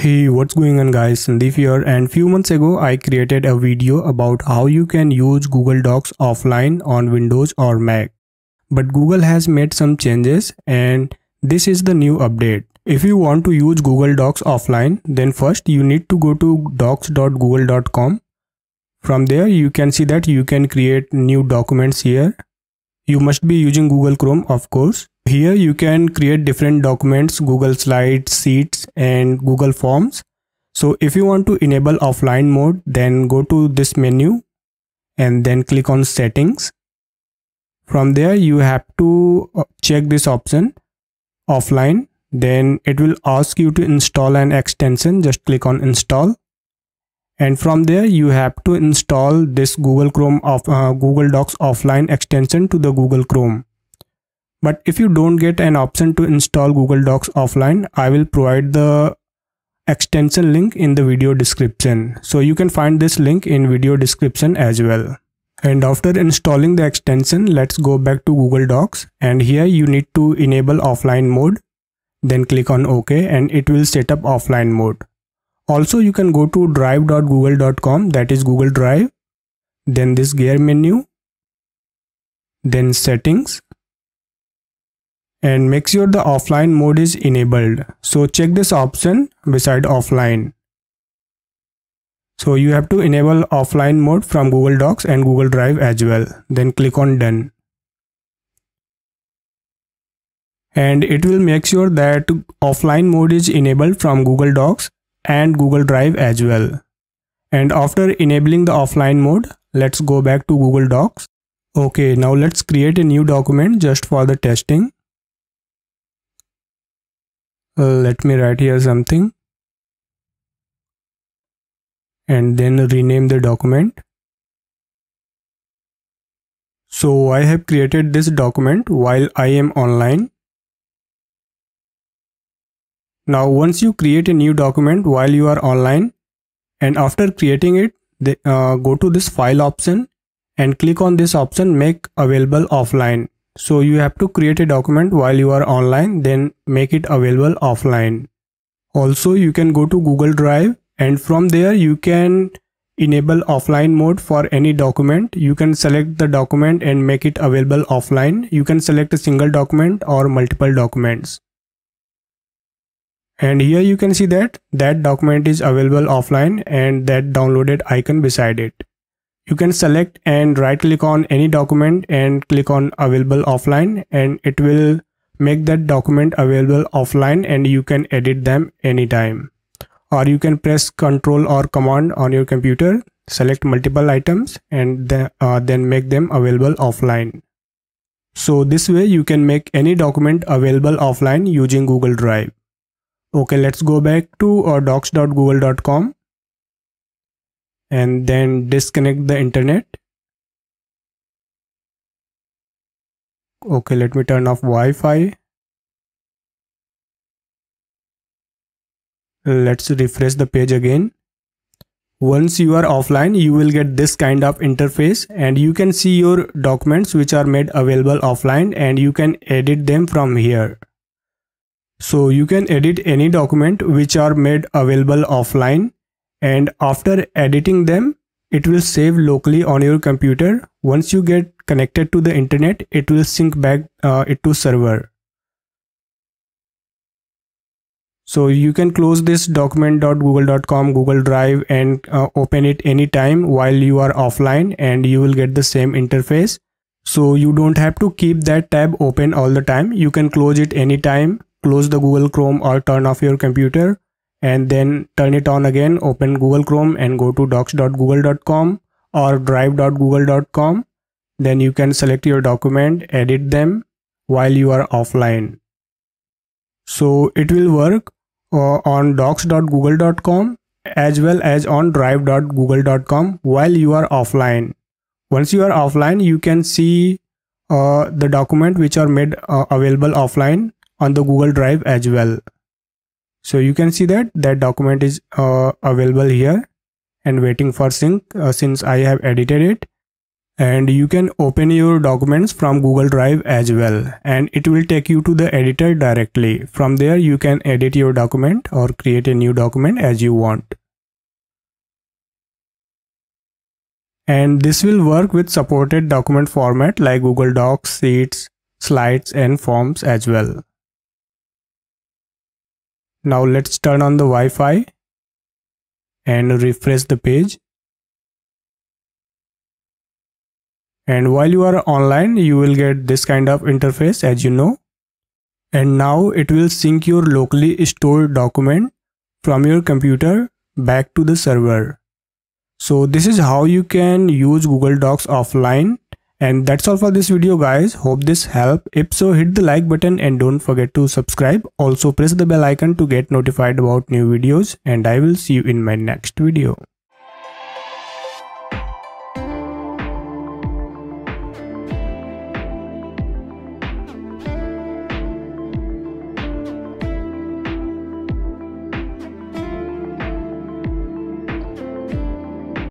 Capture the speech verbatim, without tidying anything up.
Hey, what's going on guys, Sandeep here, and few months ago I created a video about how you can use Google Docs offline on Windows or Mac. But Google has made some changes and this is the new update. If you want to use Google Docs offline, then first you need to go to docs dot google dot com. From there you can see that you can create new documents here. You must be using Google Chrome, of course. Here you can create different documents, Google Slides, Sheets and Google Forms. So if you want to enable offline mode, then go to this menu and then click on Settings. From there you have to check this option, Offline. Then it will ask you to install an extension. Just click on Install. And from there you have to install this Google Chrome of uh, Google Docs offline extension to the Google Chrome. But if you don't get an option to install Google Docs offline, I will provide the extension link in the video description. So you can find this link in video description as well. And after installing the extension, let's go back to Google Docs, and here you need to enable offline mode. Then click on OK and it will set up offline mode. Also you can go to drive dot google dot com, that is Google Drive. Then this gear menu. Then settings. And make sure the offline mode is enabled. So check this option beside offline. So you have to enable offline mode from Google Docs and Google Drive as well. Then click on Done. And it will make sure that offline mode is enabled from Google Docs and Google Drive as well. And after enabling the offline mode, let's go back to Google Docs. Okay, now let's create a new document just for the testing. Uh, let me write here something and then rename the document. So I have created this document while I am online. Now once you create a new document while you are online, and after creating it, they, uh, go to this file option and click on this option, make available offline. So you have to create a document while you are online, then make it available offline. Also you can go to Google Drive and from there you can enable offline mode for any document. You can select the document and make it available offline. You can select a single document or multiple documents. And here you can see that that document is available offline and that downloaded icon beside it. You can select and right click on any document and click on available offline, and it will make that document available offline and you can edit them anytime. Or you can press Control or Command on your computer, select multiple items and then, uh, then make them available offline. So this way you can make any document available offline using Google Drive. Okay, let's go back to uh, docs dot google dot com. And then disconnect the internet. Okay, let me turn off Wi-Fi. Let's refresh the page again. Once you are offline, you will get this kind of interface and you can see your documents which are made available offline and you can edit them from here. So you can edit any document which are made available offline. And after editing them, it will save locally on your computer. Once you get connected to the internet, it will sync back uh, it to server. So you can close this document dot google dot com Google Drive and uh, open it anytime while you are offline and you will get the same interface. So you don't have to keep that tab open all the time. You can close it anytime, close the Google Chrome or turn off your computer. And then turn it on again, open Google Chrome and go to docs dot google dot com or drive dot google dot com. Then you can select your document, edit them while you are offline. So it will work uh, on docs dot google dot com as well as on drive dot google dot com while you are offline. Once you are offline, you can see uh, the document which are made uh, available offline on the Google Drive as well. So you can see that that document is uh, available here and waiting for sync uh, since I have edited it. And you can open your documents from Google Drive as well, and it will take you to the editor directly. From there you can edit your document or create a new document as you want. And this will work with supported document format like Google Docs, Sheets, Slides and Forms as well. Now let's turn on the Wi-Fi and refresh the page. And while you are online, you will get this kind of interface, as you know. And now it will sync your locally stored document from your computer back to the server. So this is how you can use Google Docs offline. And that's all for this video, guys. Hope this helped. If so, hit the like button and don't forget to subscribe. Also press the bell icon to get notified about new videos, and I will see you in my next video.